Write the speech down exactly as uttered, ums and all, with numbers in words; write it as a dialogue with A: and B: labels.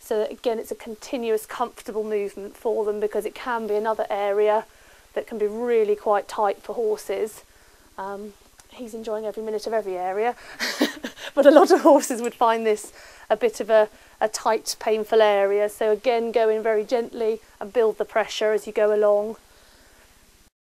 A: so that again it's a continuous comfortable movement for them, because it can be another area that can be really quite tight for horses. Um, he's enjoying every minute of every area, but a lot of horses would find this a bit of a, a tight, painful area. So again, go in very gently and build the pressure as you go along.